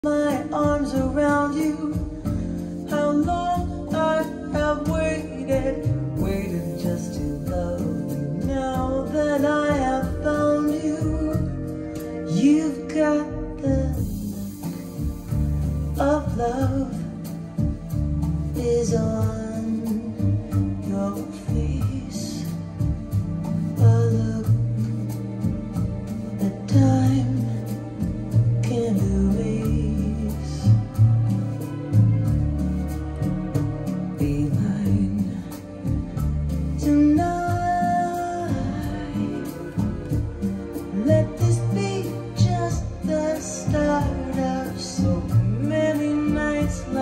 my arms around you. How long I have waited, waited just to love you. Now that I have found you, you've got the look of love is on your face. A look that time can't erase. Be mine tonight. Let this be just the start of so many nights like